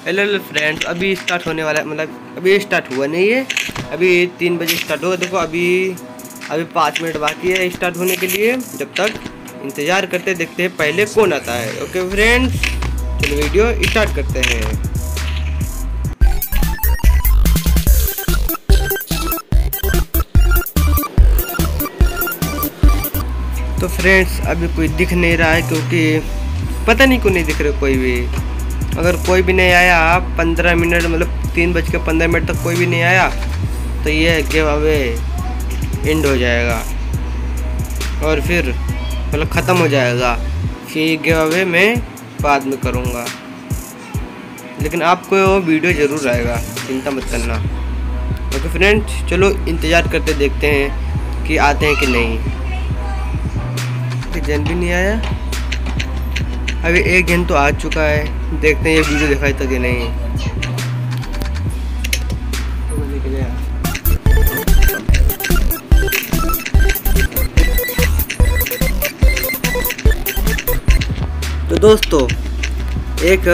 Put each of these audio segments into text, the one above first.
Hello friends, अभी start होने वाला है, मतलब अभी स्टार्ट हुआ नहीं है, अभी 3 बजे स्टार्ट होगा। देखो अभी 5 मिनट बाकी है स्टार्ट होने के लिए। जब तक इंतज़ार करते देखते हैं पहले कौन आता है। ओके फ्रेंड्स, चलो वीडियो स्टार्ट करते हैं। तो फ्रेंड्स अभी कोई दिख नहीं रहा है, क्योंकि पता नहीं क्यों नहीं दिख रहे कोई भी। अगर कोई भी नहीं आया 15 मिनट, मतलब 3:15 तक कोई भी नहीं आया तो ये गिव अवे एंड हो जाएगा और फिर मतलब ख़त्म हो जाएगा। फिर गिव अवे मैं बाद में करूँगा, लेकिन आपको वीडियो ज़रूर आएगा, चिंता मत करना। ओके फ्रेंड्स, चलो इंतज़ार करते देखते हैं कि आते हैं कि नहीं। जन भी नहीं आया, अभी एक जन तो आ चुका है। देखते हैं ये वीडियो दिखाई था कि नहीं। तो दोस्तों एक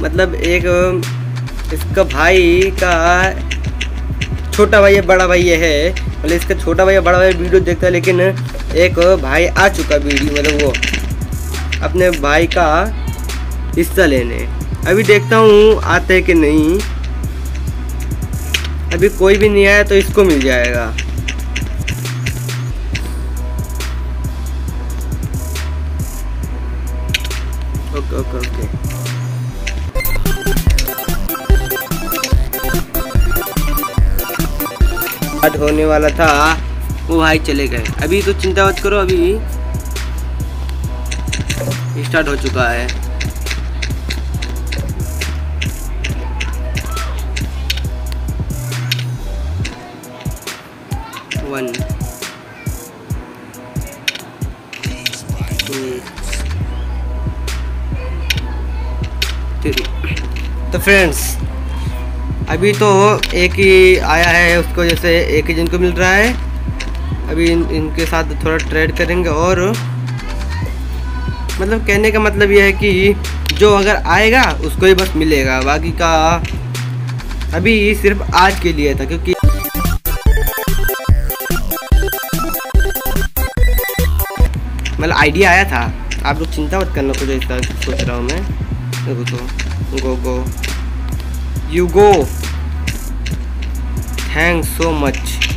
इसका भाई का छोटा भाई या बड़ा भाई है, मतलब इसका छोटा भाई या बड़ा भाई वीडियो देखता है, लेकिन एक भाई आ चुका वीडियो, मतलब वो अपने भाई का हिस्सा लेने। अभी देखता हूँ आते हैं कि नहीं। अभी कोई भी नहीं आया तो इसको मिल जाएगा। ओके ओके ओके, बात होने वाला था, वो भाई चले गए। अभी तो चिंता मत करो, अभी स्टार्ट हो चुका है। वन, तो फ्रेंड्स अभी तो एक ही आया है, उसको जैसे एक ही जिनको मिल रहा है। अभी इनके साथ थोड़ा ट्रेड करेंगे, और मतलब कहने का मतलब यह है कि जो अगर आएगा उसको ही बस मिलेगा, बाकी का अभी सिर्फ आज के लिए था। क्योंकि मतलब आइडिया आया था, आप लोग चिंता मत करना, कुछ ऐसा सोच रहा हूँ मैं। देखो तो go you go, thanks so much.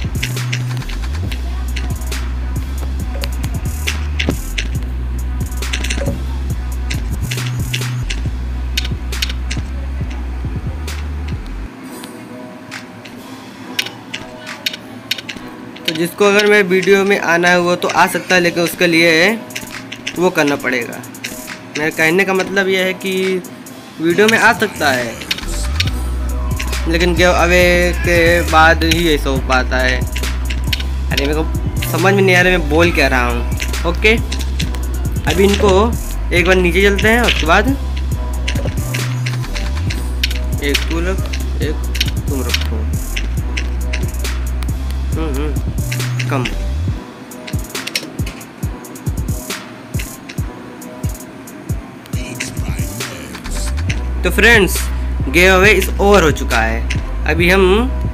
तो जिसको अगर मैं वीडियो में आना है वो तो आ सकता है, लेकिन उसके लिए वो करना पड़ेगा। मेरे कहने का मतलब यह है कि वीडियो में आ सकता है, लेकिन गिव अवे के बाद ही ऐसा हो पाता है। अरे मेरे को समझ में नहीं आ रहा मैं बोल क्या रहा हूँ। ओके, अभी इनको एक बार नीचे चलते हैं, उसके बाद एक तू रख, एक तुम रखो। कम। तो फ्रेंड्स गिव अवे इस ओवर हो चुका है। अभी हम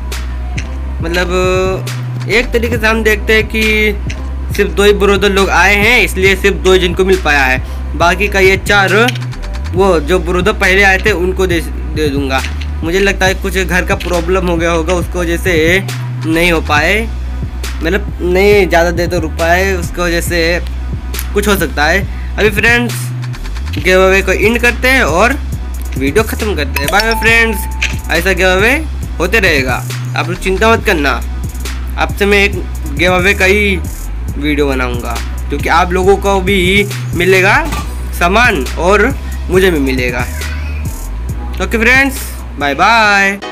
मतलब एक तरीके से हम देखते हैं कि सिर्फ 2 ही ब्रोदर लोग आए हैं, इसलिए सिर्फ 2 जिनको मिल पाया है। बाकी का ये 4 वो जो ब्रोदर पहले आए थे उनको दे दूंगा। मुझे लगता है कुछ घर का प्रॉब्लम हो गया होगा, उसको वजह से नहीं हो पाए, मतलब नहीं ज़्यादा दे तो रुपए, उसकी वजह से कुछ हो सकता है। अभी फ्रेंड्स गिव अवे को एंड करते हैं और वीडियो ख़त्म करते हैं। बाय बाय फ्रेंड्स, ऐसा गिव अवे होते रहेगा, आप लोग चिंता मत करना। आपसे मैं एक गिव अवे का ही वीडियो बनाऊंगा, क्योंकि आप लोगों को भी मिलेगा सामान और मुझे भी मिलेगा। Okay friends, bye bye.